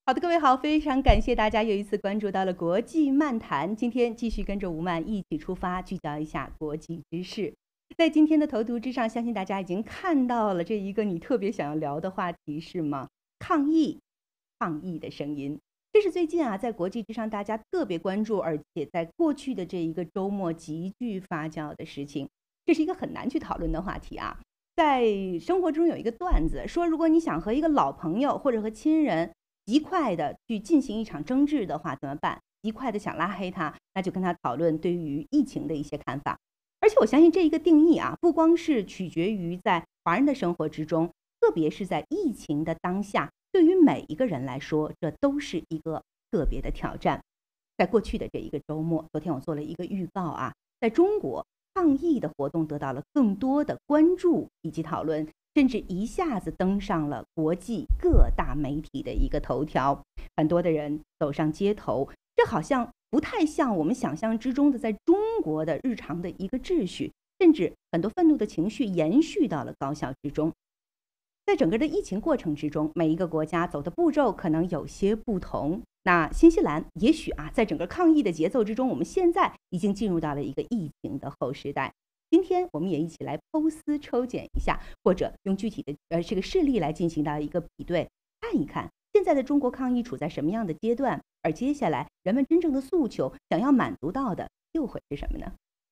好的，各位好，非常感谢大家又一次关注到了国际漫谈。今天继续跟着吴曼一起出发，聚焦一下国际之事。在今天的头图之上，相信大家已经看到了这一个你特别想要聊的话题是吗？抗议，抗议的声音。这是最近在国际之上大家特别关注，而且在过去的这一个周末极具发酵的事情。这是一个很难去讨论的话题啊。在生活中有一个段子说，如果你想和一个老朋友或者和亲人极快的去进行一场争执的话怎么办？极快的想拉黑他，那就跟他讨论对于疫情的一些看法。而且我相信这一个定义不光是取决于在华人的生活之中，特别是在疫情的当下，对于每一个人来说，这都是一个特别的挑战。在过去的这一个周末，昨天我做了一个预告在中国抗疫的活动得到了更多的关注以及讨论，甚至一下子登上了国际各大媒体的一个头条，很多的人走上街头，这好像不太像我们想象之中的在中国的日常的一个秩序，甚至很多愤怒的情绪延续到了高校之中。在整个的疫情过程之中，每一个国家走的步骤可能有些不同。那新西兰也许在整个抗疫的节奏之中，我们现在已经进入到了一个疫情的后时代。今天我们也一起来抽丝抽检一下，或者用具体的这个事例来进行到一个比对，看一看现在的中国抗疫处在什么样的阶段，而接下来人们真正的诉求想要满足到的又会是什么呢？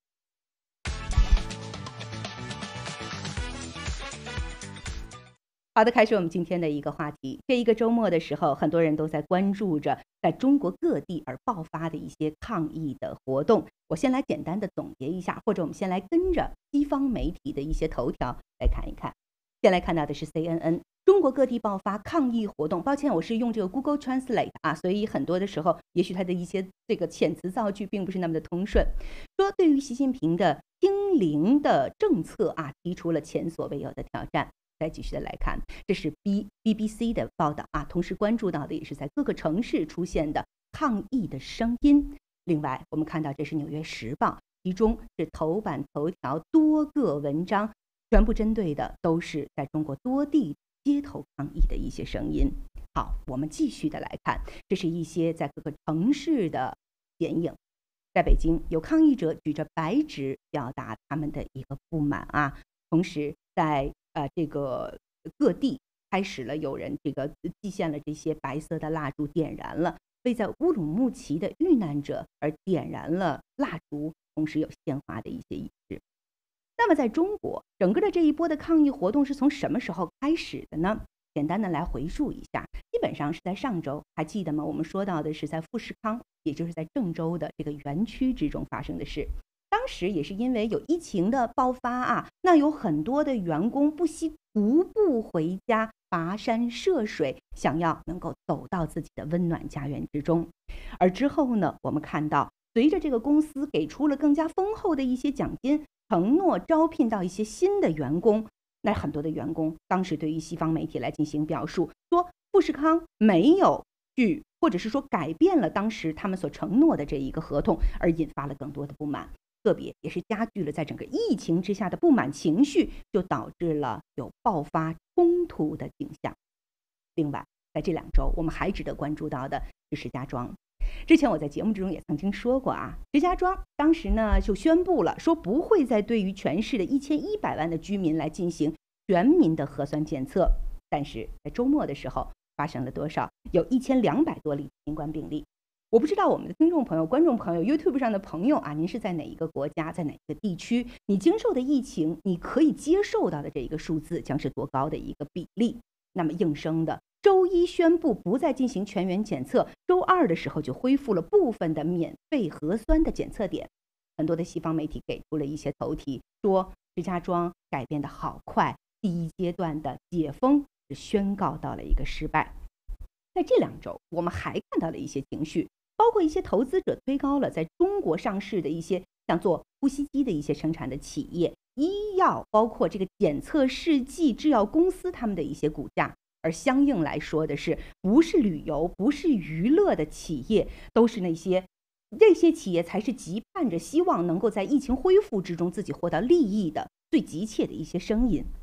好的，开始我们今天的一个话题。这一个周末的时候，很多人都在关注着在中国各地而爆发的一些抗议的活动。我先来简单的总结一下，或者我们先来跟着西方媒体的一些头条来看一看。先来看到的是 CNN， 中国各地爆发抗议活动。抱歉，我是用这个 Google Translate 所以很多的时候，也许它的一些这个遣词造句并不是那么的通顺。说对于习近平的清零的政策提出了前所未有的挑战。再继续的来看，这是 BBC 的报道同时关注到的也是在各个城市出现的抗议的声音。另外我们看到这是纽约时报，其中是头版头条多个文章，全部针对的都是在中国多地街头抗议的一些声音。好，我们继续的来看，这是一些在各个城市的剪影。在北京，有抗议者举着白纸表达他们的一个不满同时在这个各地开始了有人这个祭献了这些白色的蜡烛，点燃了为在乌鲁木齐的遇难者而点燃了蜡烛，同时有献花的一些仪式。那么在中国，整个的这一波的抗议活动是从什么时候开始的呢？简单的来回述一下，基本上是在上周，还记得吗？我们说到的是在富士康，也就是在郑州的这个园区之中发生的事。当时也是因为有疫情的爆发那有很多的员工不惜徒步回家，跋山涉水，想要能够走到自己的温暖家园之中。而之后呢，我们看到随着这个公司给出了更加丰厚的一些奖金，承诺招聘到一些新的员工，那很多的员工当时对于西方媒体来进行表述，说富士康没有去，或者是说改变了当时他们所承诺的这一个合同，而引发了更多的不满。特别也是加剧了在整个疫情之下的不满情绪，就导致了有爆发冲突的景象。另外在这2周我们还值得关注到的是石家庄。之前我在节目之中也曾经说过石家庄当时呢就宣布了，说不会再对于全市的1100万的居民来进行全民的核酸检测。但是在周末的时候发生了多少？有1200多例新冠病例。我不知道我们的听众朋友、观众朋友、YouTube 上的朋友您是在哪一个国家，在哪一个地区？你经受的疫情，你可以接受到的这一个数字将是多高的一个比例？那么应声的，周一宣布不再进行全员检测，周二的时候就恢复了部分的免费核酸的检测点。很多的西方媒体给出了一些头题，说石家庄改变的好快，第一阶段的解封是宣告到了一个失败。在这2周，我们还看到了一些情绪。包括一些投资者推高了在中国上市的一些像做呼吸机的一些生产的企业、医药，包括这个检测试剂制药公司他们的一些股价。而相应来说的是，不是旅游、不是娱乐的企业，都是这些企业才是急盼着希望能够在疫情恢复之中自己获得利益的最急切的一些声音。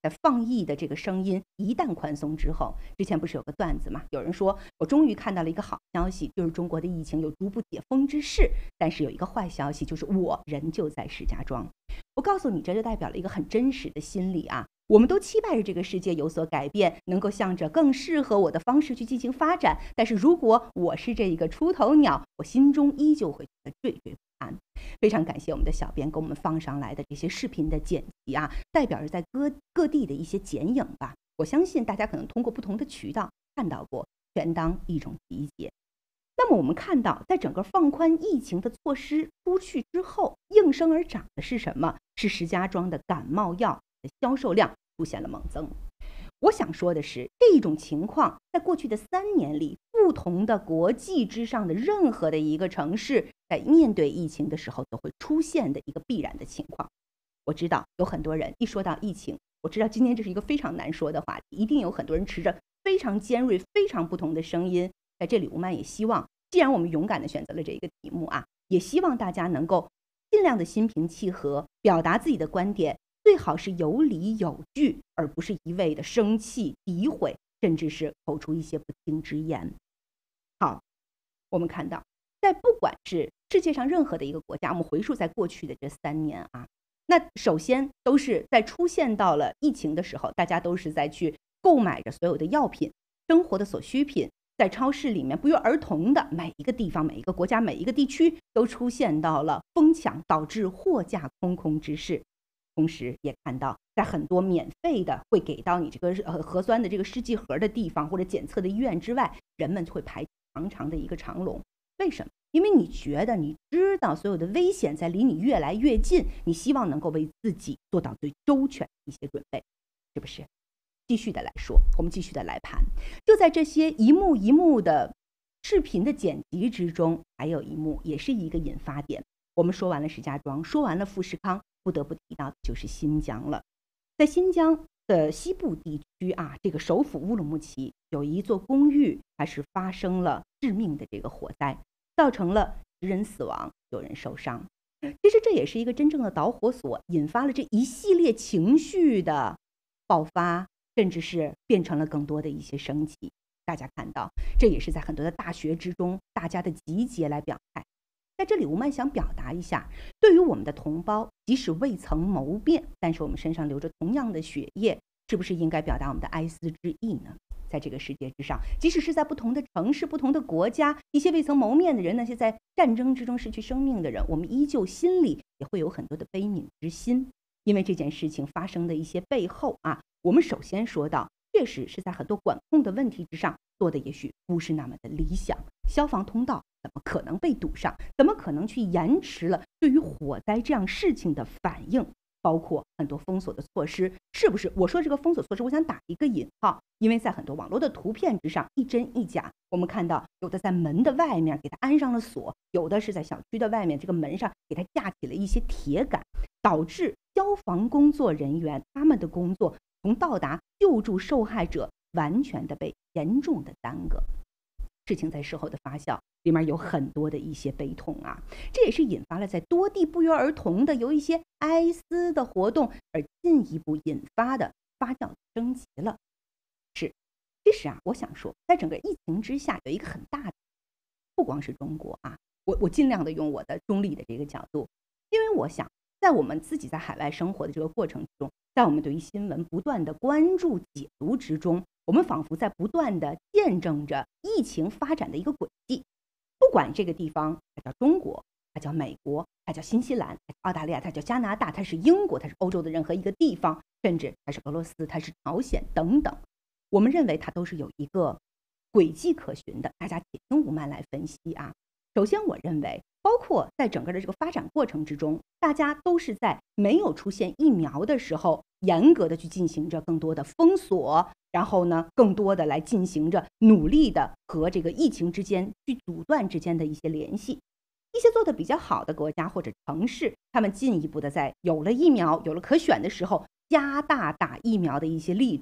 在放疫的这个声音一旦宽松之后，之前不是有个段子嘛？有人说我终于看到了一个好消息，就是中国的疫情有逐步解封之势，但是有一个坏消息，就是我人就在石家庄。我告诉你，这就代表了一个很真实的心理啊。我们都期待着这个世界有所改变，能够向着更适合我的方式去进行发展。但是如果我是这一个出头鸟，我心中依旧会觉得惴惴不安。非常感谢我们的小编给我们放上来的这些视频的剪辑啊，代表着在各地的一些剪影吧。我相信大家可能通过不同的渠道看到过，全当一种理解。那么我们看到，在整个放宽疫情的措施出去之后，应声而长的是什么？是石家庄的感冒药的销售量出现了猛增。我想说的是，这种情况在过去的3年里，不同的国际之上的任何的一个城市，在面对疫情的时候都会出现的一个必然的情况。我知道有很多人一说到疫情，我知道今天这是一个非常难说的话题，一定有很多人持着非常尖锐、非常不同的声音。在这里，吴曼也希望，既然我们勇敢地选择了这一个题目啊，也希望大家能够尽量的心平气和，表达自己的观点，最好是有理有据，而不是一味的生气、诋毁，甚至是口出一些不敬之言。好，我们看到，在不管是世界上任何的一个国家，我们回溯在过去的这3年啊，那首先都是在出现到了疫情的时候，大家都是在去购买着所有的药品、生活的所需品。在超市里面不约而同的，每一个地方、每一个国家、每一个地区都出现到了疯抢，导致货架空空之势。同时也看到，在很多免费的会给到你这个核酸的这个试剂盒的地方或者检测的医院之外，人们会排长长的一个长龙。为什么？因为你觉得你知道所有的危险在离你越来越近，你希望能够为自己做到最周全的一些准备，是不是？继续的来说，我们继续的来盘。就在这些一幕一幕的视频的剪辑之中，还有一幕也是一个引发点。我们说完了石家庄，说完了富士康，不得不提到的就是新疆了。在新疆的西部地区啊，这个首府乌鲁木齐有一座公寓，还是发生了致命的这个火灾，造成了10人死亡，有人受伤。其实这也是一个真正的导火索，引发了这一系列情绪的爆发，甚至是变成了更多的一些生气。大家看到，这也是在很多的大学之中，大家的集结来表态。在这里，吴曼想表达一下，对于我们的同胞，即使未曾谋面，但是我们身上流着同样的血液，是不是应该表达我们的哀思之意呢？在这个世界之上，即使是在不同的城市、不同的国家，一些未曾谋面的人，那些在战争之中失去生命的人，我们依旧心里也会有很多的悲悯之心。因为这件事情发生的一些背后啊，我们首先说到，确实是在很多管控的问题之上做的也许不是那么的理想。消防通道怎么可能被堵上？怎么可能去延迟了对于火灾这样事情的反应？包括很多封锁的措施，是不是？我说这个封锁措施，我想打一个引号，因为在很多网络的图片之上，一真一假。我们看到有的在门的外面给它安上了锁，有的是在小区的外面这个门上给它架起了一些铁杆，导致消防工作人员他们的工作从到达救助受害者完全的被严重的耽搁。事情在事后的发酵里面有很多的一些悲痛啊，这也是引发了在多地不约而同的由一些哀思的活动而进一步引发的发酵升级了。其实啊，我想说，在整个疫情之下，有一个很大的，不光是中国啊，我尽量的用我的中立的这个角度，因为我想，在我们自己在海外生活的这个过程中，在我们对于新闻不断的关注解读之中，我们仿佛在不断的见证着疫情发展的一个轨迹。不管这个地方它叫中国，它叫美国，它叫新西兰，它叫澳大利亚，它叫加拿大，它是英国，它是欧洲的任何一个地方，甚至它是俄罗斯，它是朝鲜等等，我们认为它都是有一个轨迹可循的。大家且听吴曼来分析啊。首先我认为，包括在整个的这个发展过程之中，大家都是在没有出现疫苗的时候，严格的去进行着更多的封锁，然后呢，更多的来进行着努力的和这个疫情之间去阻断之间的一些联系。一些做的比较好的国家或者城市，他们进一步的在有了疫苗、有了可选的时候，加大打疫苗的一些力度。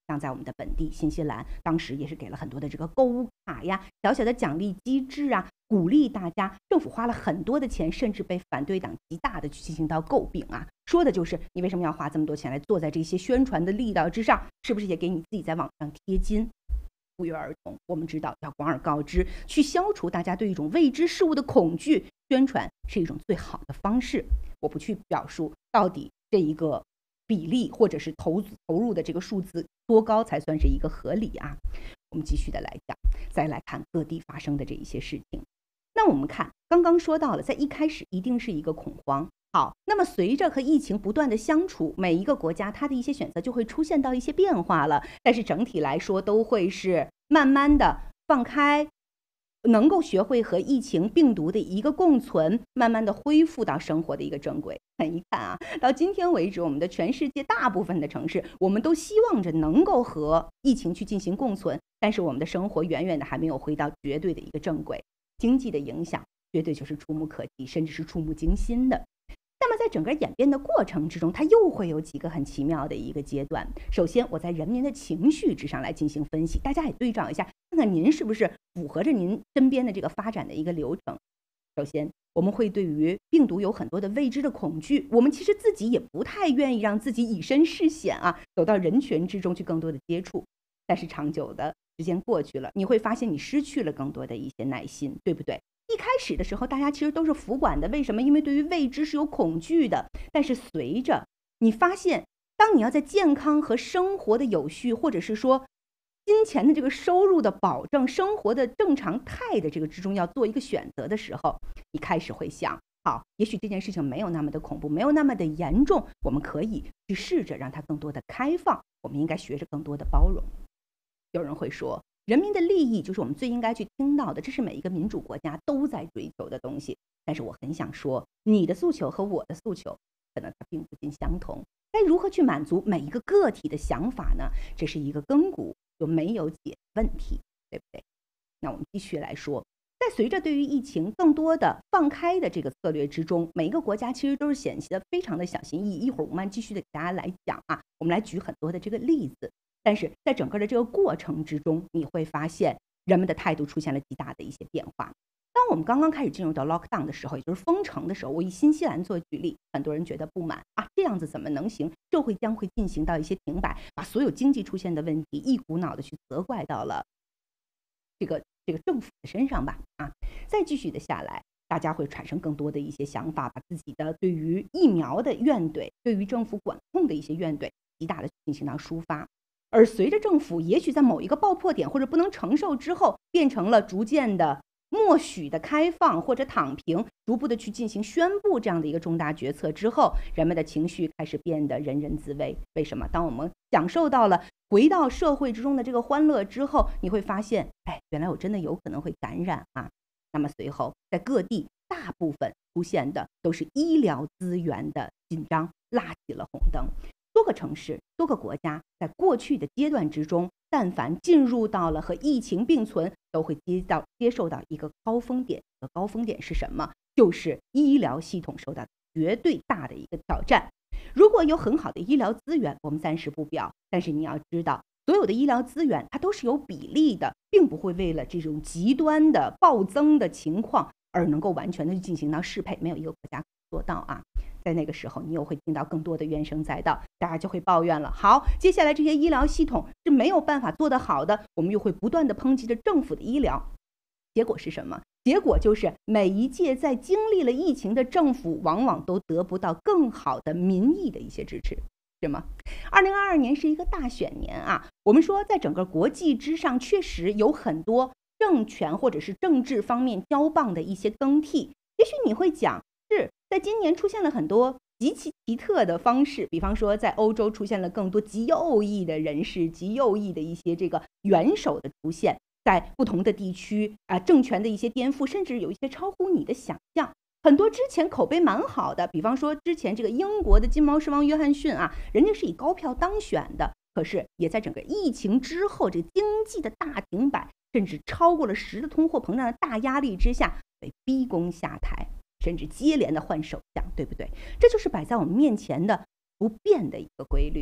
像在我们的本地新西兰，当时也是给了很多的这个购物卡呀、小小的奖励机制啊，鼓励大家。政府花了很多的钱，甚至被反对党极大的去进行到诟病啊，说的就是你为什么要花这么多钱来做在这些宣传的力道之上，是不是也给你自己在网上贴金？不约而同，我们知道要广而告之，去消除大家对一种未知事物的恐惧，宣传是一种最好的方式。我不去表述到底这一个比例或者是投入的这个数字多高才算是一个合理啊。我们继续的来讲，再来看各地发生的这一些事情。那我们看刚刚说到了，在一开始一定是一个恐慌。好，那么随着和疫情不断的相处，每一个国家它的一些选择就会出现到一些变化了，但是整体来说都会是慢慢的放开，能够学会和疫情病毒的一个共存，慢慢的恢复到生活的一个正轨。看一看啊，到今天为止，我们的全世界大部分的城市，我们都希望着能够和疫情去进行共存，但是我们的生活远远的还没有回到绝对的一个正轨，经济的影响绝对就是触目可及，甚至是触目惊心的。那么在整个演变的过程之中，它又会有几个很奇妙的一个阶段。首先我在人民的情绪之上来进行分析，大家也对照一下，看看您是不是符合着您身边的这个发展的一个流程。首先我们会对于病毒有很多的未知的恐惧，我们其实自己也不太愿意让自己以身试险啊，走到人群之中去更多的接触。但是长久的时间过去了，你会发现你失去了更多的一些耐心，对不对？一开始的时候大家其实都是服管的，为什么？因为对于未知是有恐惧的。但是随着你发现，当你要在健康和生活的有序，或者是说金钱的这个收入的保证、生活的正常态的这个之中要做一个选择的时候，你开始会想，好，也许这件事情没有那么的恐怖，没有那么的严重，我们可以去试着让它更多的开放，我们应该学着更多的包容。有人会说，人民的利益就是我们最应该去听到的，这是每一个民主国家都在追求的东西。但是我很想说，你的诉求和我的诉求可能它并不尽相同。该如何去满足每一个个体的想法呢？这是一个亘古就没有解问题，对不对？那我们继续来说，在随着对于疫情更多的放开的这个策略之中，每一个国家其实都是显得非常的小心翼翼。一会儿我们继续的给大家来讲啊，我们来举很多的这个例子。但是在整个的这个过程之中，你会发现人们的态度出现了极大的一些变化。当我们刚刚开始进入到 lockdown 的时候，也就是封城的时候，我以新西兰做举例，很多人觉得不满啊，这样子怎么能行？社会将会进行到一些停摆，把所有经济出现的问题一股脑的去责怪到了这个政府的身上吧啊。再继续的下来，大家会产生更多的一些想法，把自己的对于疫苗的怨怼，对于政府管控的一些怨怼，极大的进行到抒发。而随着政府也许在某一个爆破点或者不能承受之后，变成了逐渐的默许的开放或者躺平，逐步的去进行宣布这样的一个重大决策之后，人们的情绪开始变得人人自危。为什么？当我们享受到了回到社会之中的这个欢乐之后，你会发现，原来我真的有可能会感染啊。那么随后在各地大部分出现的都是医疗资源的紧张，拉起了红灯。多个城市、多个国家在过去的阶段之中，但凡进入到了和疫情并存，都会接受到一个高峰点。这个高峰点是什么？就是医疗系统受到绝对大的一个挑战。如果有很好的医疗资源，我们暂时不表，但是你要知道，所有的医疗资源它都是有比例的，并不会为了这种极端的暴增的情况而能够完全的进行到适配，没有一个国家做到啊。在那个时候，你又会听到更多的怨声载道，大家就会抱怨了。好，接下来这些医疗系统是没有办法做得好的，我们又会不断的抨击着政府的医疗。结果是什么？结果就是每一届在经历了疫情的政府，往往都得不到更好的民意的一些支持，是吗？2022年是一个大选年啊，我们说在整个国际之上，确实有很多政权或者是政治方面交棒的一些更替。也许你会讲，是在今年出现了很多极其奇特的方式，比方说在欧洲出现了更多极右翼的人士、极右翼的一些这个元首的出现，在不同的地区政权的一些颠覆，甚至有一些超乎你的想象。很多之前口碑蛮好的，比方说之前这个英国的金毛狮王约翰逊啊，人家是以高票当选的，可是也在整个疫情之后，这个经济的大停摆，甚至超过了10的通货膨胀的大压力之下，被逼宫下台，甚至接连的换首相，对不对？这就是摆在我们面前的不变的一个规律。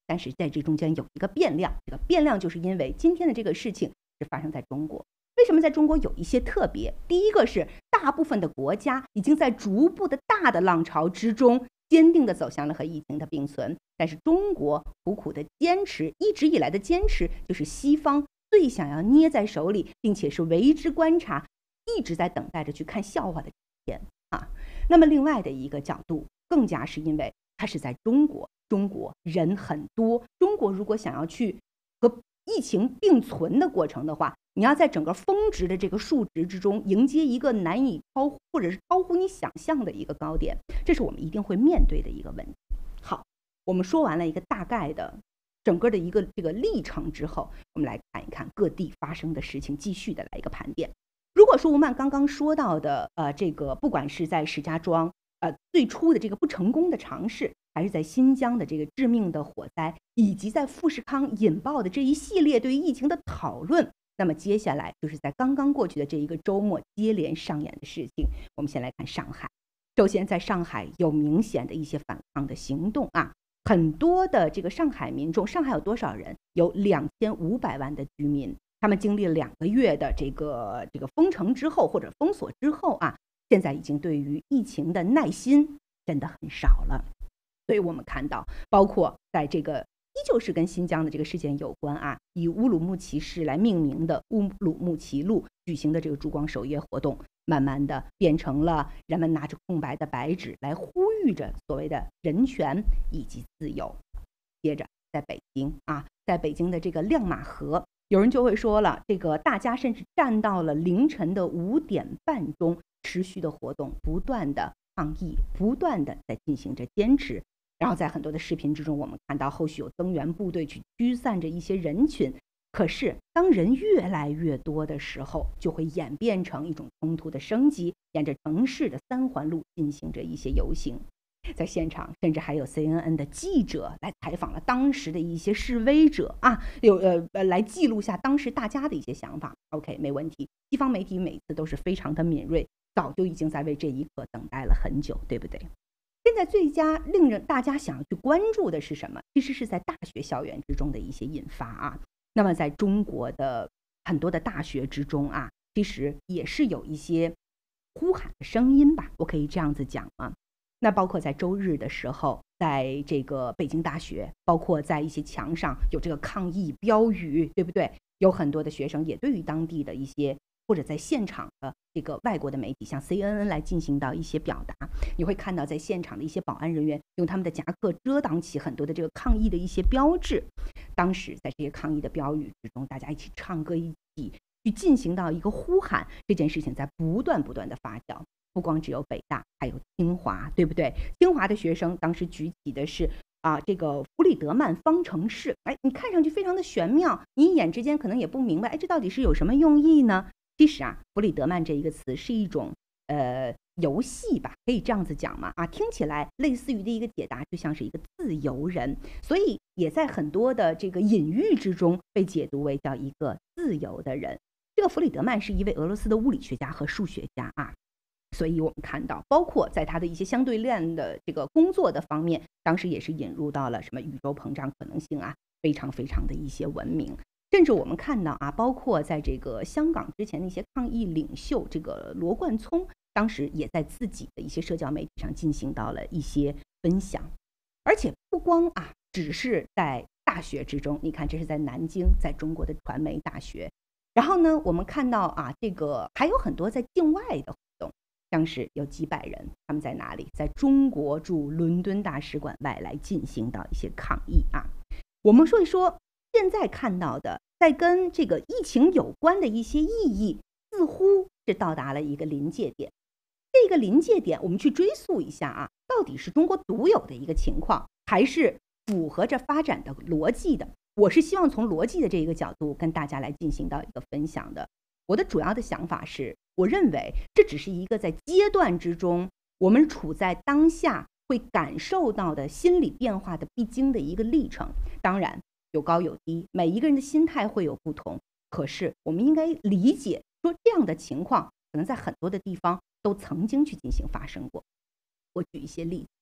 但是在这中间有一个变量，这个变量就是因为今天的这个事情是发生在中国。为什么在中国有一些特别？第一个是大部分的国家已经在逐步的大的浪潮之中坚定地走向了和疫情的并存，但是中国苦苦的坚持，一直以来的坚持就是西方最想要捏在手里，并且是为之观察，一直在等待着去看笑话的天啊。那么另外的一个角度，更加是因为它是在中国，中国人很多，中国如果想要去和疫情并存的过程的话，你要在整个峰值的这个数值之中迎接一个难以超乎或者是超乎你想象的一个高点，这是我们一定会面对的一个问题。好，我们说完了一个大概的整个的一个这个历程之后，我们来看一看各地发生的事情，继续的来一个盘点。如果说吴曼刚刚说到的这个不管是在石家庄最初的这个不成功的尝试，还是在新疆的这个致命的火灾，以及在富士康引爆的这一系列对于疫情的讨论，那么接下来就是在刚刚过去的这一个周末接连上演的事情。我们先来看上海。首先在上海有明显的一些反抗的行动啊，很多的这个上海民众，上海有多少人？有2500万的居民，他们经历了2个月的这个封城之后或者封锁之后啊，现在已经对于疫情的耐心真的很少了。所以我们看到，包括在这个依旧是跟新疆的这个事件有关啊，以乌鲁木齐市来命名的乌鲁木齐路举行的这个烛光守夜活动，慢慢的变成了人们拿着空白的白纸来呼吁着所谓的人权以及自由。接着在北京啊，在北京的这个亮马河，有人就会说了，这个大家甚至站到了凌晨的5点半钟，持续的活动，不断的抗议，不断的在进行着坚持。然后在很多的视频之中，我们看到后续有增援部队去驱散着一些人群。可是当人越来越多的时候，就会演变成一种冲突的升级，沿着城市的3环路进行着一些游行。在现场甚至还有 CNN 的记者来采访了当时的一些示威者啊，来记录下当时大家的一些想法。 OK， 没问题，西方媒体每次都是非常的敏锐，早就已经在为这一刻等待了很久，对不对？现在最佳令人大家想要去关注的是什么？其实是在大学校园之中的一些引发啊。那么在中国的很多的大学之中啊，其实也是有一些呼喊的声音吧，我可以这样子讲吗？那包括在周日的时候，在这个北京大学，包括在一些墙上有这个抗议标语，对不对？有很多的学生也对于当地的一些或者在现场的这个外国的媒体，像 CNN 来进行到一些表达。你会看到在现场的一些保安人员用他们的夹克遮挡起很多的这个抗议的一些标志。当时在这些抗议的标语之中，大家一起唱歌，一起去进行到一个呼喊，这件事情在不断的发酵。不光只有北大，还有清华，对不对？清华的学生当时举起的是这个弗里德曼方程式，你看上去非常的玄妙，你一眼之间可能也不明白，这到底是有什么用意呢？其实弗里德曼这一个词是一种游戏吧，可以这样子讲嘛，听起来类似于的一个解答，就像是一个自由人，所以也在很多的这个隐喻之中被解读为叫一个自由的人。这个弗里德曼是一位俄罗斯的物理学家和数学家所以我们看到，包括在他的一些相对论的这个工作的方面，当时也是引入到了什么宇宙膨胀可能性非常的一些文明。甚至我们看到包括在这个香港之前的一些抗议领袖，这个罗冠聪，当时也在自己的一些社交媒体上进行到了一些分享。而且不光只是在大学之中，你看这是在南京，在中国的传媒大学。然后呢，我们看到这个还有很多在境外的活动，像是有几百人，他们在哪里？在中国驻伦敦大使馆外来进行到一些抗议我们说一说现在看到的，在跟这个疫情有关的一些意义，似乎是到达了一个临界点。这个临界点，我们去追溯一下到底是中国独有的一个情况，还是符合着发展的逻辑的？我是希望从逻辑的这一个角度跟大家来进行到一个分享的。我的主要的想法是，我认为这只是一个在阶段之中，我们处在当下会感受到的心理变化的必经的一个历程。当然有高有低，每一个人的心态会有不同，可是我们应该理解说，这样的情况可能在很多的地方都曾经去进行发生过。我举一些例子，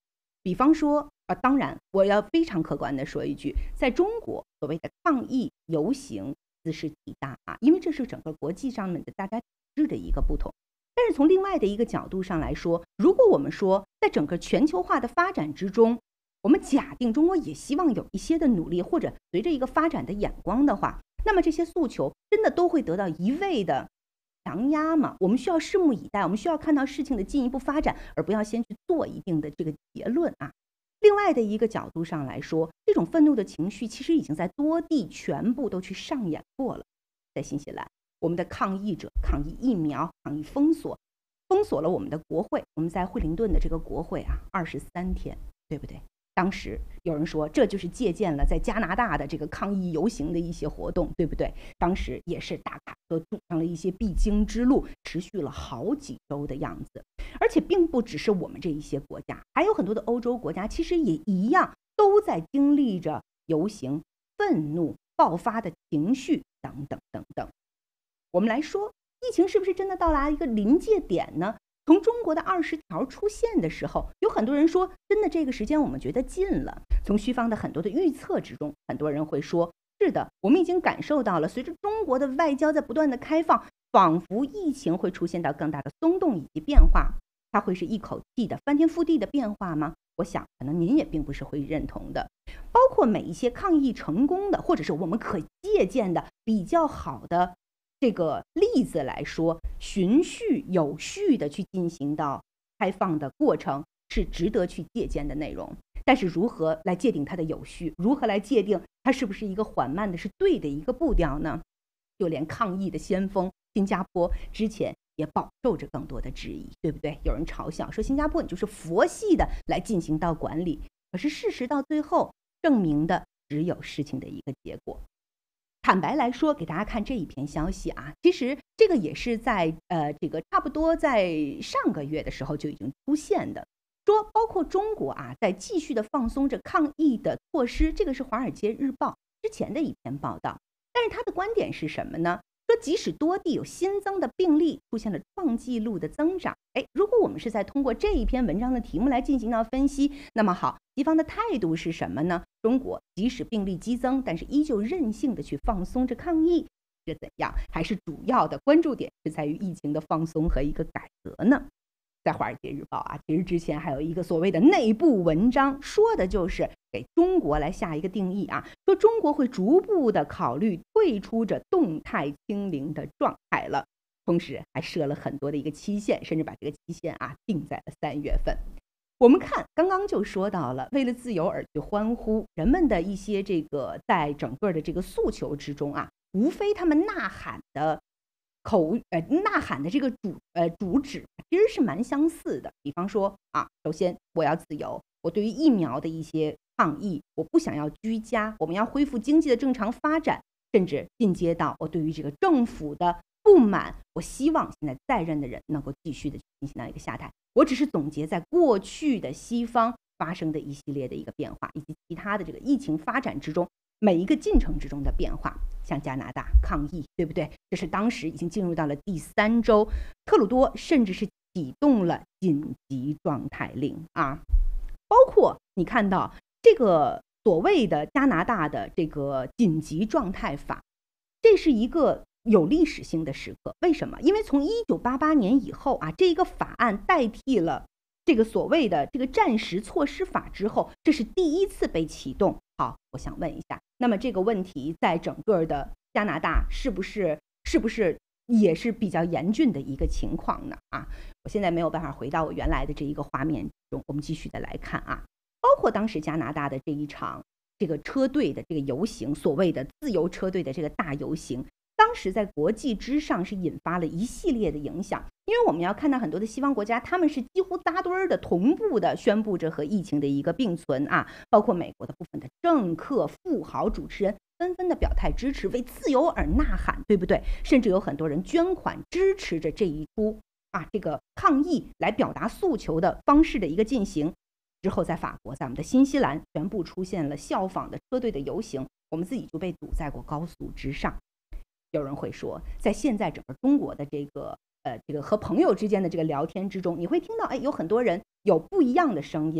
比方说当然我要非常客观的说一句，在中国所谓的抗议游行兹事体大因为这是整个国际上面的大家体制的一个不同。但是从另外的一个角度上来说，如果我们说在整个全球化的发展之中，我们假定中国也希望有一些的努力，或者随着一个发展的眼光的话，那么这些诉求真的都会得到一味的强压吗？我们需要拭目以待，我们需要看到事情的进一步发展，而不要先去做一定的这个结论另外的一个角度上来说，这种愤怒的情绪其实已经在多地全部都去上演过了。在新西兰，我们的抗议者抗议疫苗，抗议封锁了我们的国会，我们在惠灵顿的这个国会23天，对不对？当时有人说这就是借鉴了在加拿大的这个抗议游行的一些活动，对不对？当时也是大卡车堵上了一些必经之路，持续了好几周的样子。而且并不只是我们这一些国家，还有很多的欧洲国家其实也一样，都在经历着游行、愤怒、爆发的情绪等等等等。我们来说，疫情是不是真的到达一个临界点呢？从中国的20条出现的时候，有很多人说真的这个时间我们觉得近了。从西方的很多的预测之中，很多人会说是的，我们已经感受到了，随着中国的外交在不断的开放，仿佛疫情会出现到更大的松动以及变化。它会是一口气的翻天覆地的变化吗？我想可能您也并不是会认同的。包括每一些抗疫成功的，或者是我们可借鉴的比较好的这个例子来说，循序有序的去进行到开放的过程是值得去借鉴的内容。但是如何来界定它的有序，如何来界定它是不是一个缓慢的是对的一个步调呢？就连抗疫的先锋新加坡之前也饱受着更多的质疑，对不对？有人嘲笑说新加坡你就是佛系的来进行到管理，可是事实到最后证明的只有事情的一个结果。坦白来说，给大家看这一篇消息其实这个也是在这个差不多在上个月的时候就已经出现的，说包括中国在继续的放松着抗疫的措施，这个是《华尔街日报》之前的一篇报道。但是他的观点是什么呢？说即使多地有新增的病例出现了创纪录的增长，如果我们是在通过这一篇文章的题目来进行到分析，那么好，西方的态度是什么呢？中国即使病例激增，但是依旧任性的去放松着抗疫，是怎样？还是主要的关注点是在于疫情的放松和一个改革呢？在《华尔街日报》其实之前还有一个所谓的内部文章，说的就是给中国来下一个定义说中国会逐步的考虑退出这动态清零的状态了，同时还设了很多的一个期限，甚至把这个期限定在了3月份。我们看刚刚就说到了，为了自由而去欢呼，人们的一些这个在整个的这个诉求之中无非他们呐喊的这个主旨其实是蛮相似的。比方说首先我要自由，我对于疫苗的一些抗议，我不想要居家，我们要恢复经济的正常发展，甚至进阶到我对于这个政府的不满，我希望现在在任的人能够继续的进行到一个下台。我只是总结在过去的西方发生的一系列的一个变化，以及其他的这个疫情发展之中每一个进程之中的变化。像加拿大抗议，对不对？这是当时已经进入到了第3周，特鲁多甚至是启动了紧急状态令包括你看到这个所谓的加拿大的这个紧急状态法，这是一个有历史性的时刻。为什么？因为从1988年以后这一个法案代替了这个所谓的这个战时措施法之后，这是第一次被启动。好，我想问一下，那么这个问题在整个的加拿大是不是也是比较严峻的一个情况呢？我现在没有办法回到我原来的这一个画面中，我们继续的来看包括当时加拿大的这一场这个车队的这个游行，所谓的自由车队的这个大游行，当时在国际之上是引发了一系列的影响。因为我们要看到很多的西方国家，他们是几乎扎堆儿的同步的宣布着和疫情的一个并存包括美国的部分的政客、富豪、主持人纷纷的表态支持，为自由而呐喊，对不对？甚至有很多人捐款支持着这一出这个抗议来表达诉求的方式的一个进行。之后在法国，在我们的新西兰全部出现了效仿的车队的游行，我们自己就被堵在过高速之上。有人会说，在现在整个中国的这个和朋友之间的这个聊天之中，你会听到有很多人有不一样的声音，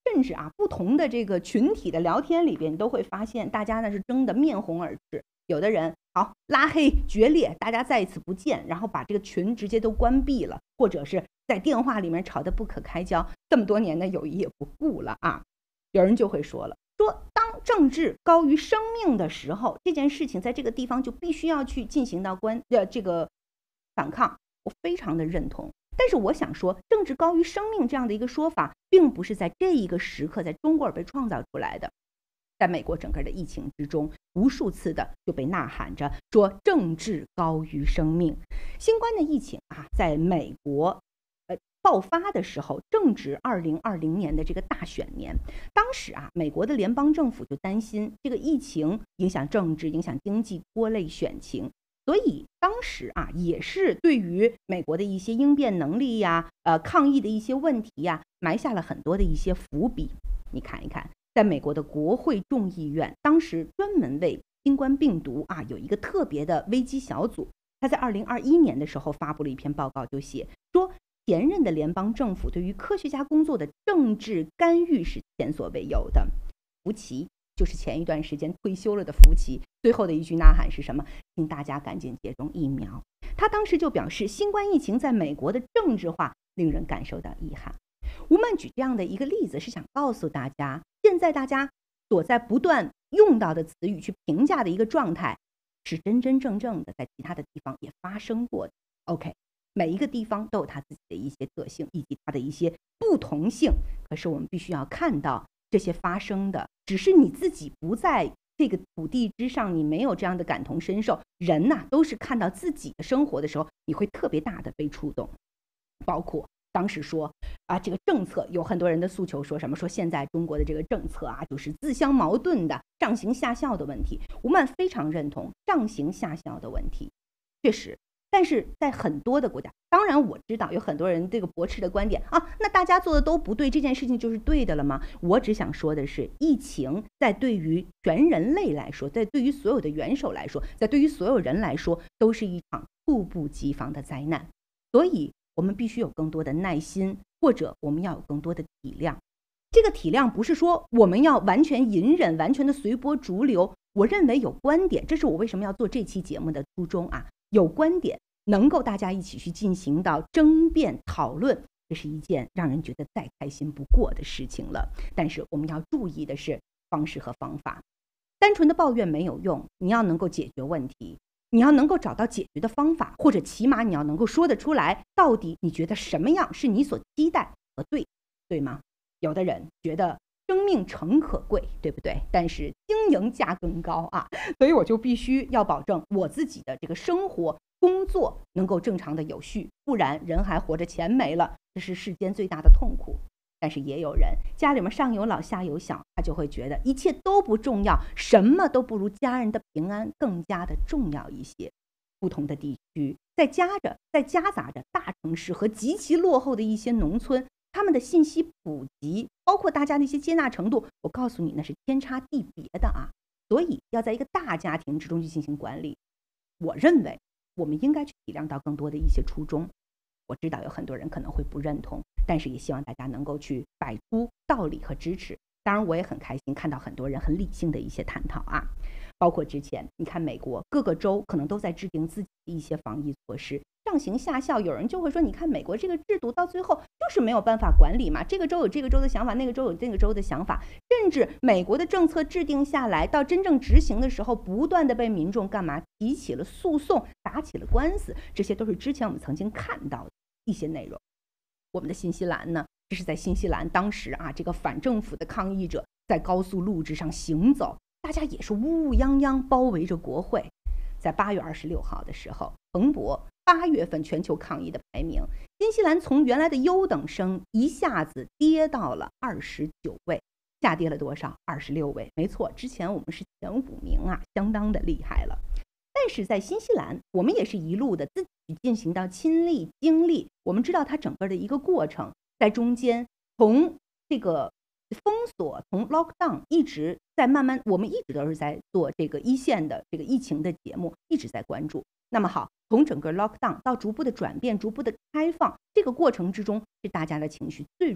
甚至不同的这个群体的聊天里边，你都会发现大家呢是争得面红耳赤。有的人好拉黑决裂，大家再一次不见，然后把这个群直接都关闭了，或者是在电话里面吵得不可开交，这么多年的友谊也不顾了啊。有人就会说了，说当政治高于生命的时候，这件事情在这个地方就必须要去进行到这个反抗，我非常的认同。但是我想说，政治高于生命这样的一个说法，并不是在这一个时刻在中国而被创造出来的。在美国整个的疫情之中，无数次的就被呐喊着说政治高于生命。新冠的疫情在美国爆发的时候，正值2020年的这个大选年。当时美国的联邦政府就担心这个疫情影响政治、影响经济、拖累选情，所以当时也是对于美国的一些应变能力呀、抗疫的一些问题呀，埋下了很多的一些伏笔。你看一看，在美国的国会众议院，当时专门为新冠病毒有一个特别的危机小组，他在2021年的时候发布了一篇报告，就写说前任的联邦政府对于科学家工作的政治干预是前所未有的。福奇就是前一段时间退休了的福奇，最后的一句呐喊是什么？请大家赶紧接种疫苗。他当时就表示，新冠疫情在美国的政治化令人感受到遗憾。吴曼举这样的一个例子是想告诉大家，现在大家所在不断用到的词语去评价的一个状态，是真真正正的在其他的地方也发生过的。 OK， 每一个地方都有它自己的一些特性以及它的一些不同性，可是我们必须要看到这些发生的，只是你自己不在这个土地之上，你没有这样的感同身受。人都是看到自己的生活的时候，你会特别大的被触动。包括当时说这个政策，有很多人的诉求说什么，说现在中国的这个政策就是自相矛盾的，上行下效的问题。吴曼非常认同上行下效的问题，确实。但是在很多的国家，当然我知道有很多人这个驳斥的观点那大家做的都不对，这件事情就是对的了吗？我只想说的是，疫情在对于全人类来说，在对于所有的元首来说，在对于所有人来说，都是一场猝不及防的灾难。所以我们必须有更多的耐心，或者我们要有更多的体谅。这个体谅不是说我们要完全隐忍，完全的随波逐流。我认为有观点，这是我为什么要做这期节目的初衷有观点能够大家一起去进行到争辩讨论，这是一件让人觉得再开心不过的事情了。但是我们要注意的是方式和方法，单纯的抱怨没有用，你要能够解决问题，你要能够找到解决的方法，或者起码你要能够说得出来，到底你觉得什么样是你所期待和对吗？有的人觉得生命诚可贵，对不对？但是经营价更高所以我就必须要保证我自己的这个生活工作能够正常的有序，不然人还活着钱没了，这是世间最大的痛苦。但是也有人家里面上有老下有小，他就会觉得一切都不重要，什么都不如家人的平安更加的重要一些。不同的地区再夹杂着大城市和极其落后的一些农村，他们的信息普及，包括大家的一些接纳程度，我告诉你那是天差地别的所以要在一个大家庭之中去进行管理。我认为我们应该去体谅到更多的一些初衷。我知道有很多人可能会不认同，但是也希望大家能够去摆出道理和支持。当然我也很开心看到很多人很理性的一些探讨包括之前你看美国各个州可能都在制定自己的一些防疫措施，上行下效。有人就会说，你看美国这个制度到最后就是没有办法管理嘛，这个州有这个州的想法，那个州有那个州的想法，甚至美国的政策制定下来到真正执行的时候，不断的被民众干嘛提起了诉讼，打起了官司。这些都是之前我们曾经看到的一些内容。我们的新西兰呢，这是在新西兰当时这个反政府的抗议者在高速路之上行走，大家也是乌泱泱包围着国会。在8月26号的时候，彭博8月份全球抗疫的排名，新西兰从原来的优等生一下子跌到了29位，下跌了多少？26位。没错，之前我们是前5名相当的厉害了。但是在新西兰，我们也是一路的自己进行到亲历经历，我们知道它整个的一个过程，在中间从这个封锁，从 lockdown 一直在慢慢，我们一直都是在做这个一线的这个疫情的节目，一直在关注。那么好，从整个 lockdown 到逐步的转变，逐步的开放，这个过程之中是大家的情绪最容易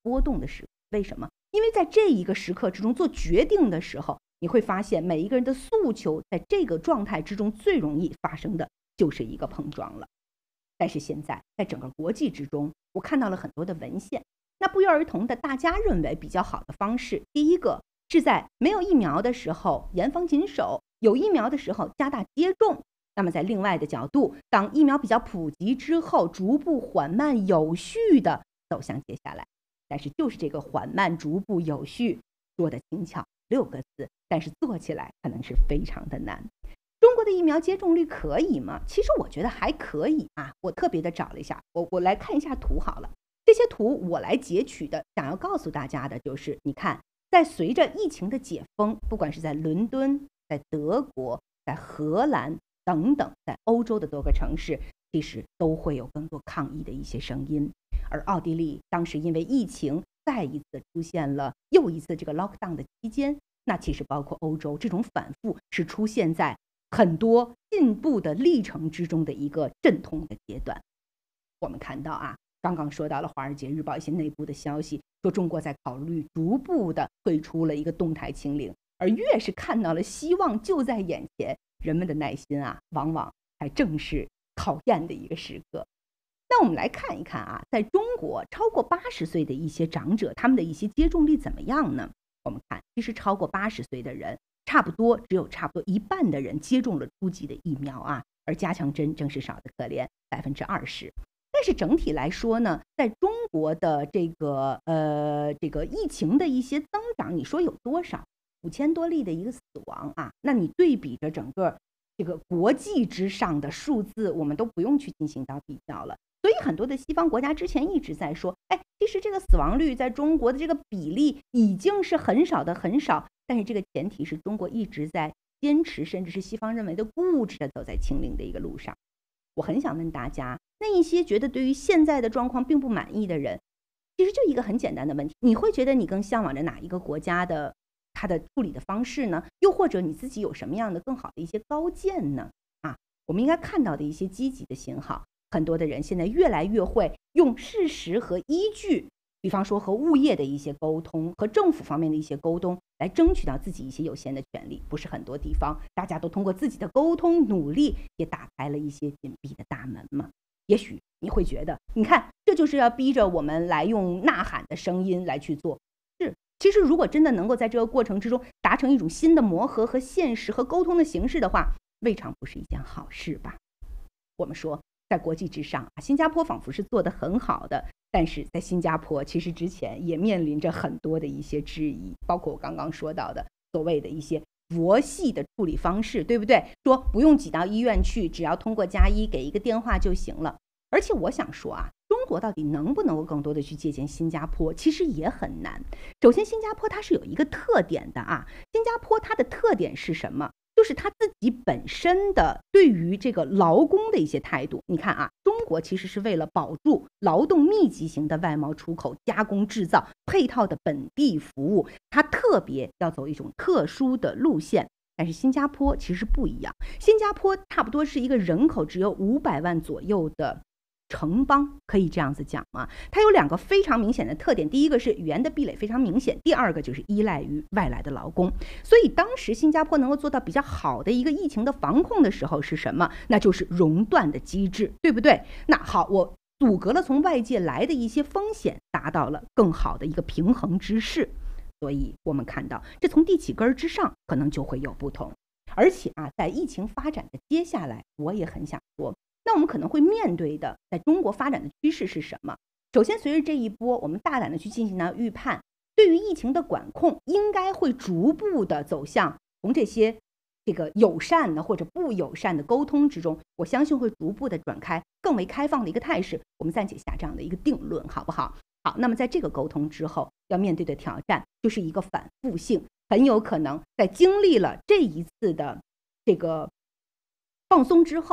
波动的时刻。为什么？因为在这一个时刻之中做决定的时候，你会发现每一个人的诉求在这个状态之中最容易发生的就是一个碰撞了。但是现在在整个国际之中，我看到了很多的文献，那不约而同的大家认为比较好的方式，第一个是在没有疫苗的时候严防谨守，有疫苗的时候加大接种。那么在另外的角度，当疫苗比较普及之后，逐步缓慢有序的走向接下来。但是就是这个缓慢逐步有序说的轻巧6个字，但是做起来可能是非常的难。中国的疫苗接种率可以吗？其实我觉得还可以啊。我特别的找了一下，我来看一下图好了。这些图我来截取的，想要告诉大家的就是，你看在随着疫情的解封，不管是在伦敦、在德国、在荷兰等等，在欧洲的多个城市，其实都会有更多抗议的一些声音。而奥地利当时因为疫情再一次出现了又一次这个 lockdown 的期间，那其实包括欧洲这种反复是出现在很多进步的历程之中的一个阵痛的阶段。我们看到啊，刚刚说到了《华尔街日报》一些内部的消息，说中国在考虑逐步的退出了一个动态清零，而越是看到了希望就在眼前，人们的耐心啊，往往还正是考验的一个时刻。那我们来看一看啊，在中国超过80岁的一些长者，他们的一些接种率怎么样呢？我们看，其实超过80岁的人，差不多一半的人接种了初级的疫苗啊，而加强针正是少得可怜20%。但是整体来说呢，在中国的这个疫情的一些增长，你说有多少？5000多例的一个死亡啊，那你对比着整个这个国际之上的数字，我们都不用去进行到比较了。所以很多的西方国家之前一直在说，其实这个死亡率在中国的这个比例已经是很少的很少，但是这个前提是中国一直在坚持，甚至是西方认为的固执的走在清零的一个路上。我很想问大家，那一些觉得对于现在的状况并不满意的人，其实就一个很简单的问题，你会觉得你更向往着哪一个国家的它的处理的方式呢？又或者你自己有什么样的更好的一些高见呢？我们应该看到的一些积极的信号，很多的人现在越来越会用事实和依据，比方说和物业的一些沟通，和政府方面的一些沟通，来争取到自己一些有限的权利。不是很多地方大家都通过自己的沟通努力，也打开了一些紧闭的大门吗？也许你会觉得，你看，这就是要逼着我们来用呐喊的声音来去做。其实如果真的能够在这个过程之中达成一种新的磨合和现实和沟通的形式的话，未尝不是一件好事吧。我们说在国际之上，新加坡仿佛是做得很好的，但是在新加坡其实之前也面临着很多的一些质疑，包括我刚刚说到的所谓的一些佛系的处理方式，对不对？说不用挤到医院去，只要通过+1给一个电话就行了。而且我想说啊，中国到底能不能够更多的去借鉴新加坡，其实也很难。首先，新加坡它是有一个特点的啊，新加坡它的特点是什么？就是他自己本身的对于这个劳工的一些态度。你看啊，中国其实是为了保住劳动密集型的外贸出口、加工制造配套的本地服务，它特别要走一种特殊的路线。但是新加坡其实不一样，新加坡差不多是一个人口只有500万左右的城邦，可以这样子讲吗？它有2个非常明显的特点，第一个是语言的壁垒非常明显，第二个就是依赖于外来的劳工。所以当时新加坡能够做到比较好的一个疫情的防控的时候是什么？那就是熔断的机制，对不对？那好，我阻隔了从外界来的一些风险，达到了更好的一个平衡之势。所以我们看到，这从地起根之上可能就会有不同。而且啊，在疫情发展的接下来，我也很想说，那我们可能会面对的在中国发展的趋势是什么？首先，随着这一波，我们大胆的去进行到预判，对于疫情的管控应该会逐步的走向从这些友善的或者不友善的沟通之中，我相信会逐步的转开更为开放的一个态势。我们暂且下这样的一个定论，好不好？好，那么在这个沟通之后，要面对的挑战就是一个反复性，很有可能在经历了这一次的这个放松之后，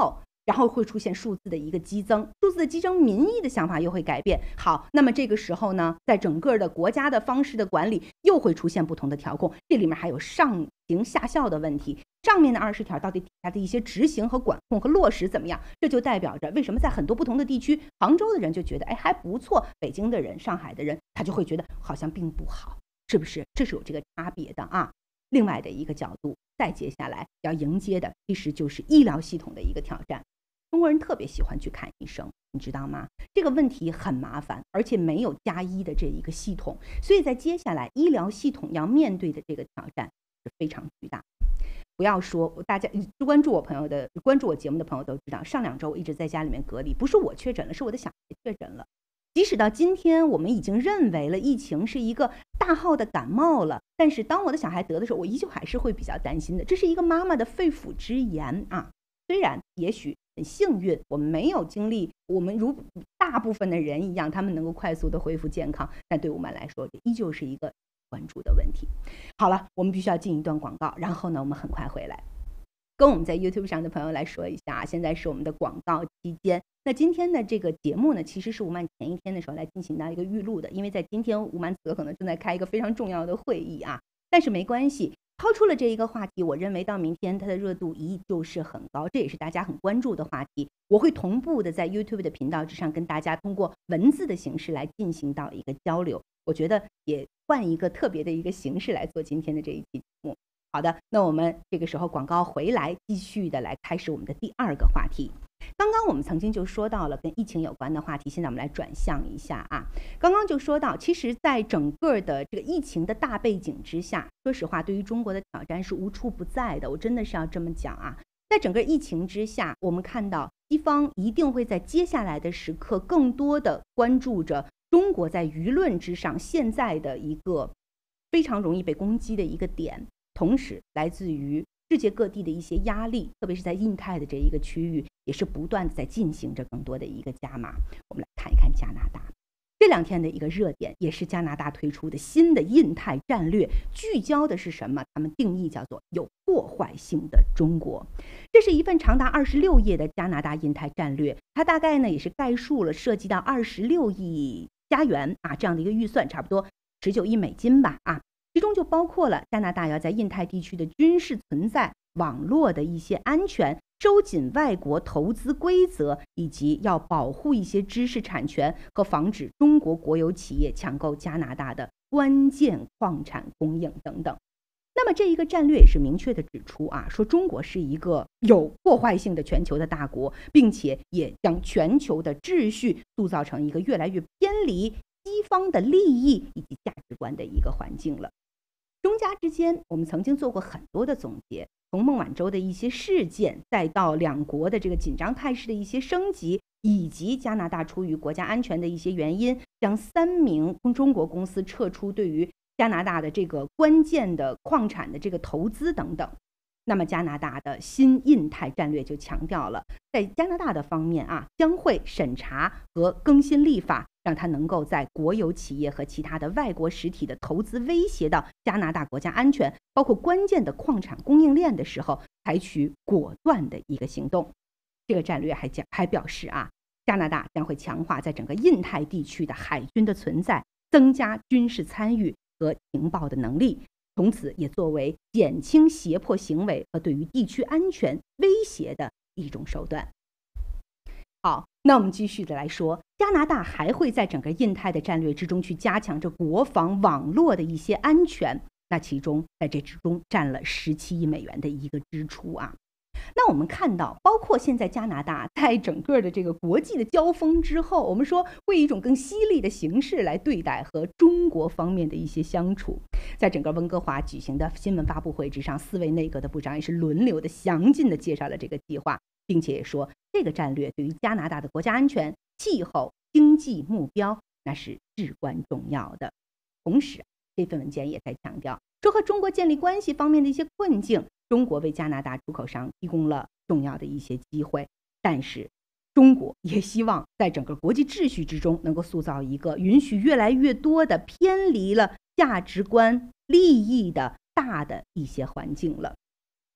然后会出现数字的一个激增，数字的激增，民意的想法又会改变。好，那么这个时候呢，在整个的国家的方式的管理又会出现不同的调控，这里面还有上行下效的问题。上面的20条到底底下的一些执行和管控和落实怎么样？这就代表着为什么在很多不同的地区，杭州的人就觉得还不错，北京的人、上海的人他就会觉得好像并不好，是不是？这是有这个差别的啊。另外的一个角度，再接下来要迎接的其实就是医疗系统的一个挑战。中国人特别喜欢去看医生，你知道吗？这个问题很麻烦，而且没有加医的这一个系统，所以在接下来医疗系统要面对的这个挑战是非常巨大。不要说大家关注我节目的朋友都知道，上2周我一直在家里面隔离，不是我确诊了，是我的小孩确诊了。即使到今天我们已经认为了疫情是一个大号的感冒了，但是当我的小孩得的时候，我依旧还是会比较担心的。这是一个妈妈的肺腑之言啊。虽然也许很幸运，我们没有经历我们如大部分的人一样，他们能够快速的恢复健康，但对我们来说，这依旧是一个关注的问题。好了，我们必须要进一段广告，然后呢，我们很快回来。跟我们在 YouTube 上的朋友来说一下，现在是我们的广告期间。那今天的这个节目呢，其实是吴曼前一天的时候来进行到一个预录的，因为在今天吴曼此刻可能正在开一个非常重要的会议啊，但是没关系。抛出了这一个话题，我认为到明天它的热度依旧是很高，这也是大家很关注的话题。我会同步的在 YouTube 的频道之上跟大家通过文字的形式来进行到一个交流。我觉得也换一个特别的一个形式来做今天的这一期节目。好的，那我们这个时候广告回来，继续的来开始我们的第2个话题。刚刚我们曾经就说到了跟疫情有关的话题，现在我们来转向一下啊。刚刚就说到，其实在整个的这个疫情的大背景之下，说实话对于中国的挑战是无处不在的，我真的是要这么讲啊。在整个疫情之下，我们看到西方一定会在接下来的时刻更多的关注着中国在舆论之上现在的一个非常容易被攻击的一个点，同时来自于世界各地的一些压力，特别是在印太的这一个区域，也是不断的在进行着更多的一个加码。我们来看一看加拿大这2天的一个热点，也是加拿大推出的新的印太战略，聚焦的是什么？他们定义叫做有破坏性的中国。这是一份长达26页的加拿大印太战略，它大概呢也是概述了涉及到26亿加元啊这样的一个预算，差不多19亿美金吧啊。其中就包括了加拿大要在印太地区的军事存在、网络的一些安全、收紧外国投资规则，以及要保护一些知识产权和防止中国国有企业抢购加拿大的关键矿产供应等等。那么这一个战略也是明确的指出啊，说中国是一个有破坏性的全球的大国，并且也将全球的秩序塑造成一个越来越偏离西方的利益以及价值观的一个环境了。中加之间，我们曾经做过很多的总结，从孟晚舟的一些事件，再到两国的这个紧张态势的一些升级，以及加拿大出于国家安全的一些原因，将3名中国公司撤出对于加拿大的这个关键的矿产的这个投资等等。那么加拿大的新印太战略就强调了，在加拿大的方面啊，将会审查和更新立法，让它能够在国有企业和其他的外国实体的投资威胁到加拿大国家安全，包括关键的矿产供应链的时候，采取果断的一个行动。这个战略还表示啊，加拿大将会强化在整个印太地区的海军的存在，增加军事参与和情报的能力，从此也作为减轻胁迫行为和对于地区安全威胁的一种手段。好，那我们继续的来说，加拿大还会在整个印太的战略之中去加强着国防网络的一些安全，那其中在这之中占了17亿美元的一个支出啊。那我们看到，包括现在加拿大在整个的这个国际的交锋之后，我们说会以一种更犀利的形式来对待和中国方面的一些相处。在整个温哥华举行的新闻发布会之上，4位内阁的部长也是轮流的详尽的介绍了这个计划，并且也说这个战略对于加拿大的国家安全、气候、经济目标那是至关重要的。同时，这份文件也在强调说，和中国建立关系方面的一些困境，中国为加拿大出口商提供了重要的一些机会，但是中国也希望在整个国际秩序之中能够塑造一个允许越来越多的偏离了价值观利益的大的一些环境了。好，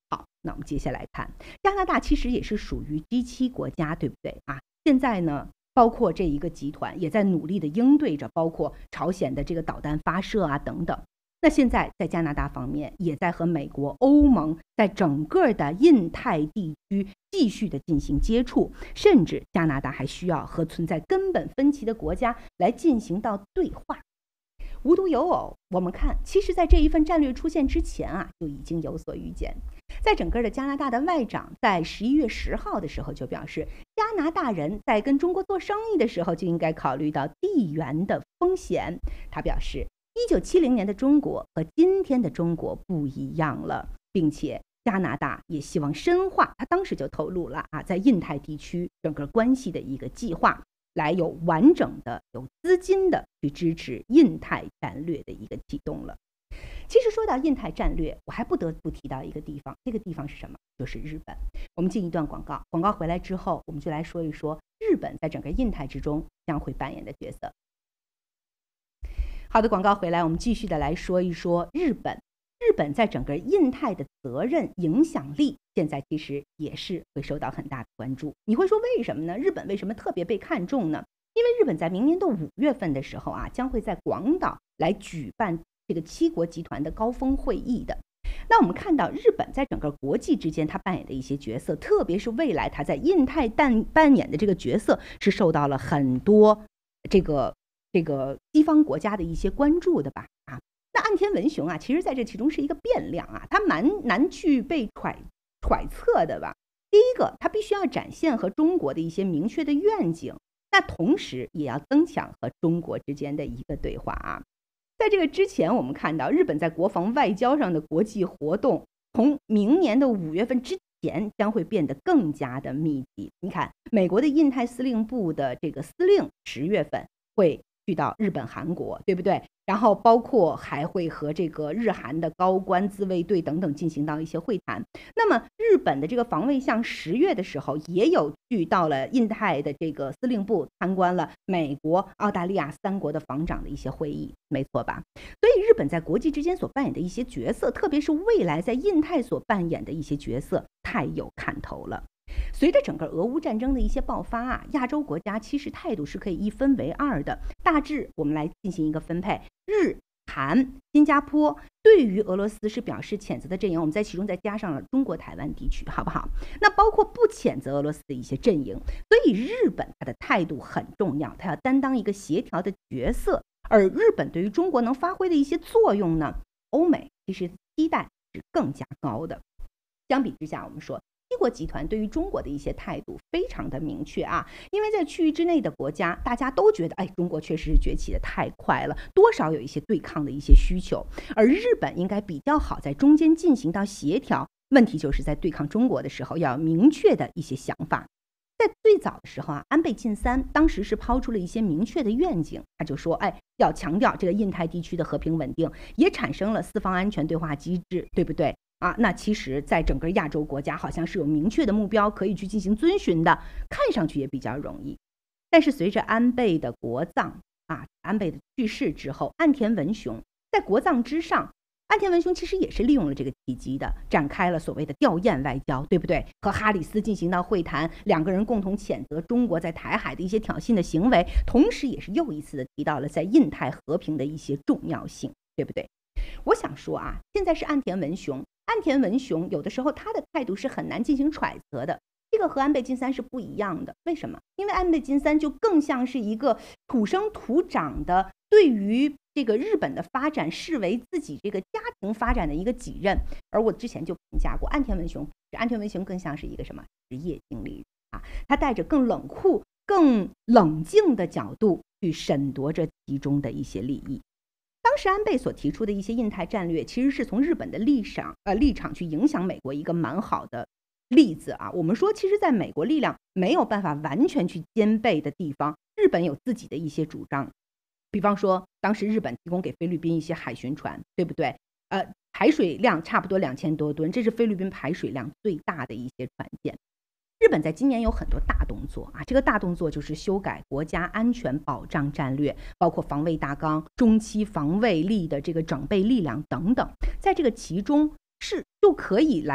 那我们接下来看，加拿大其实也是属于 G7 国家，对不对啊？现在呢，包括这一个集团也在努力的应对着，包括朝鲜的这个导弹发射啊等等。那现在在加拿大方面，也在和美国、欧盟在整个的印太地区继续的进行接触，甚至加拿大还需要和存在根本分歧的国家来进行到对话。无独有偶，我们看，其实在这一份战略出现之前啊，就已经有所预见。在整个的加拿大的外长在11月10号的时候就表示，加拿大人在跟中国做生意的时候就应该考虑到地缘的风险。他表示，1970年的中国和今天的中国不一样了，并且加拿大也希望深化，他当时就透露了在印太地区整个关系的一个计划，来有完整的、有资金的去支持印太战略的一个启动了。其实说到印太战略，我还不得不提到一个地方，这个地方是什么？就是日本。我们进一段广告，广告回来之后，我们就来说一说日本在整个印太之中将会扮演的角色。好的，广告回来，我们继续的来说一说日本。日本在整个印太的责任影响力，现在其实也是会受到很大的关注。你会说为什么呢？日本为什么特别被看重呢？因为日本在明年的5月份的时候将会在广岛来举办这个7国集团的高峰会议的。那我们看到日本在整个国际之间它扮演的一些角色，特别是未来它在印太扮演的这个角色，是受到了很多这个西方国家的一些关注的吧。那岸田文雄其实在这其中是一个变量它蛮难去被揣测的吧。第一个，他必须要展现和中国的一些明确的愿景，那同时也要增强和中国之间的一个对话在这个之前，我们看到日本在国防外交上的国际活动，从明年的5月份之前将会变得更加的密集。你看，美国的印太司令部的这个司令10月份会去到日本、韩国，对不对？然后包括还会和这个日韩的高官、自卫队等等进行到一些会谈。那么日本的这个防卫相10月的时候也有去到了印太的这个司令部，参观了美国、澳大利亚3国的防长的一些会议，没错吧？所以日本在国际之间所扮演的一些角色，特别是未来在印太所扮演的一些角色，太有看头了。随着整个俄乌战争的一些爆发亚洲国家其实态度是可以一分为2的。大致我们来进行一个分配，日、韩、新加坡对于俄罗斯是表示谴责的阵营，我们在其中再加上了中国台湾地区，好不好？那包括不谴责俄罗斯的一些阵营，所以日本它的态度很重要，它要担当一个协调的角色。而日本对于中国能发挥的一些作用呢，欧美其实期待是更加高的。相比之下，我们说7国集团对于中国的一些态度非常的明确因为在区域之内的国家，大家都觉得中国确实是崛起的太快了，多少有一些对抗的一些需求，而日本应该比较好在中间进行到协调。问题就是在对抗中国的时候要有明确的一些想法。在最早的时候安倍晋三当时是抛出了一些明确的愿景，他就说要强调这个印太地区的和平稳定，也产生了4方安全对话机制，对不对那其实在整个亚洲国家好像是有明确的目标可以去进行遵循的，看上去也比较容易。但是随着安倍的国葬安倍的去世之后，岸田文雄在国葬之上，岸田文雄其实也是利用了这个契机的，展开了所谓的吊唁外交，对不对？和哈里斯进行到会谈，两个人共同谴责中国在台海的一些挑衅的行为，同时也是又一次的提到了在印太和平的一些重要性，对不对？我想说现在是岸田文雄有的时候他的态度是很难进行揣测的，这个和安倍晋三是不一样的。为什么？因为安倍晋三就更像是一个土生土长的，对于这个日本的发展视为自己这个家庭发展的一个己任。而我之前就评价过岸田文雄更像是一个什么职业经理人他带着更冷酷、更冷静的角度去审夺着其中的一些利益。当时安倍所提出的一些印太战略，其实是从日本的立场去影响美国一个蛮好的例子我们说，其实在美国力量没有办法完全去兼备的地方，日本有自己的一些主张。比方说，当时日本提供给菲律宾一些海巡船，对不对？排水量差不多2000多吨，这是菲律宾排水量最大的一些船舰。日本在今年有很多大动作这个大动作就是修改国家安全保障战略，包括防卫大纲、中期防卫力的这个整备力量等等，在这个其中就可以来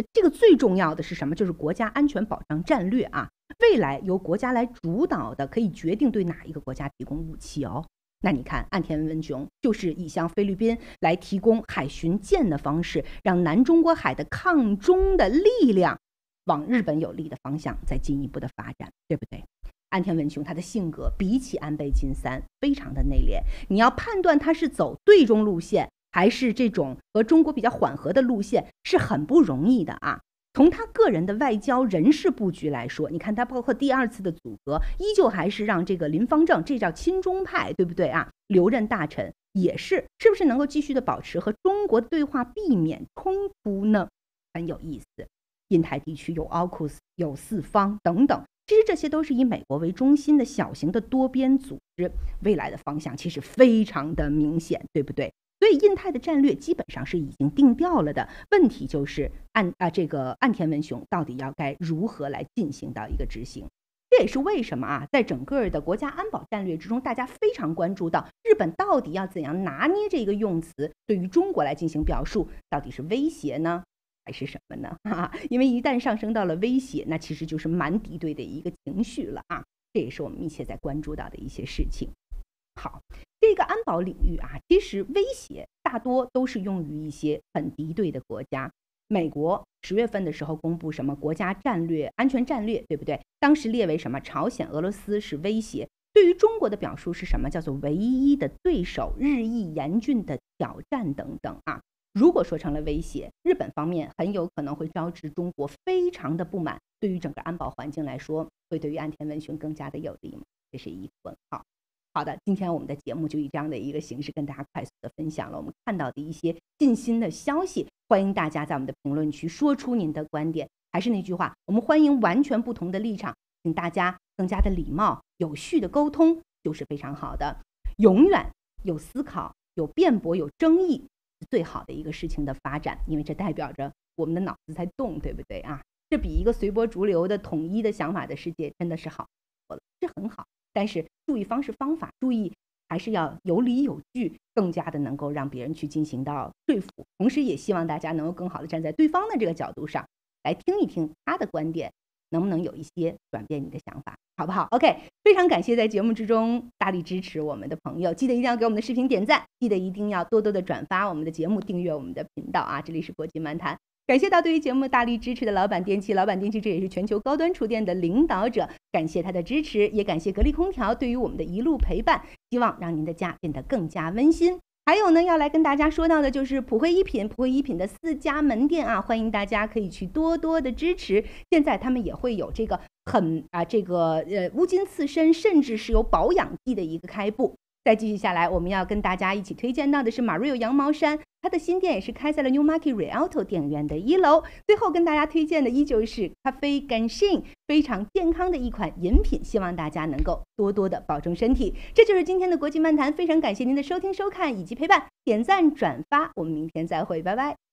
这个最重要的是什么？就是国家安全保障战略啊，未来由国家来主导的，可以决定对哪一个国家提供武器哦。那你看，岸田文雄就是以向菲律宾来提供海巡舰的方式，让南中国海的抗中的力量往日本有利的方向再进一步的发展，对不对？岸田文雄他的性格比起安倍晋三非常的内敛，你要判断他是走对中路线还是这种和中国比较缓和的路线是很不容易的啊。从他个人的外交人事布局来说，你看他包括第二次的组阁，依旧还是让这个林芳正，这叫亲中派，对不对啊？留任大臣也是不是能够继续的保持和中国的对话，避免冲突呢？很有意思。印太地区有 AUKUS 有四方等等，其实这些都是以美国为中心的小型的多边组织，未来的方向其实非常的明显，对不对？所以印太的战略基本上是已经定调了的，问题就是这个岸田文雄到底该如何来进行到一个执行。这也是为什么啊，在整个的国家安保战略之中，大家非常关注到日本到底要怎样拿捏这个用词，对于中国来进行表述，到底是威胁呢还是什么呢？因为一旦上升到了威胁，那其实就是蛮敌对的一个情绪了啊，这也是我们密切在关注到的一些事情。好，这个安保领域啊，其实威胁大多都是用于一些很敌对的国家。美国10月份的时候公布什么国家安全战略，对不对？当时列为什么朝鲜、俄罗斯是威胁。对于中国的表述是什么？叫做唯一的对手、日益严峻的挑战等等啊。如果说成了威胁，日本方面很有可能会招致中国非常的不满，对于整个安保环境来说，会对于岸田文雄更加的有利吗？这是一个问号。好的，今天我们的节目就以这样的一个形式跟大家快速的分享了我们看到的一些近新的消息，欢迎大家在我们的评论区说出您的观点。还是那句话，我们欢迎完全不同的立场，请大家更加的礼貌有序的沟通就是非常好的。永远有思考、有辩驳、有争议是最好的一个事情的发展，因为这代表着我们的脑子在动，对不对啊？这比一个随波逐流的统一的想法的世界真的是好，是很好。但是注意方式方法，注意还是要有理有据，更加的能够让别人去进行到说服。同时也希望大家能够更好的站在对方的这个角度上来听一听他的观点，能不能有一些转变你的想法，好不好？ OK， 非常感谢在节目之中大力支持我们的朋友，记得一定要给我们的视频点赞，记得一定要多多的转发我们的节目，订阅我们的频道啊！这里是国际漫谈，感谢到对于节目大力支持的老板电器，老板电器这也是全球高端厨电的领导者，感谢他的支持，也感谢格力空调对于我们的一路陪伴，希望让您的家变得更加温馨。还有呢，要来跟大家说到的就是普惠一品的4家门店啊，欢迎大家可以去多多的支持。现在他们也会有这个乌金刺身，甚至是有保养剂的一个开布。再继续下来，我们要跟大家一起推荐到的是 Mario 羊毛衫，它的新店也是开在了 Newmarket Rialto 电影院的1楼。最后跟大家推荐的依旧是咖啡干信，非常健康的一款饮品，希望大家能够多多的保重身体。这就是今天的国际漫谈，非常感谢您的收听收看以及陪伴，点赞转发，我们明天再会，拜拜。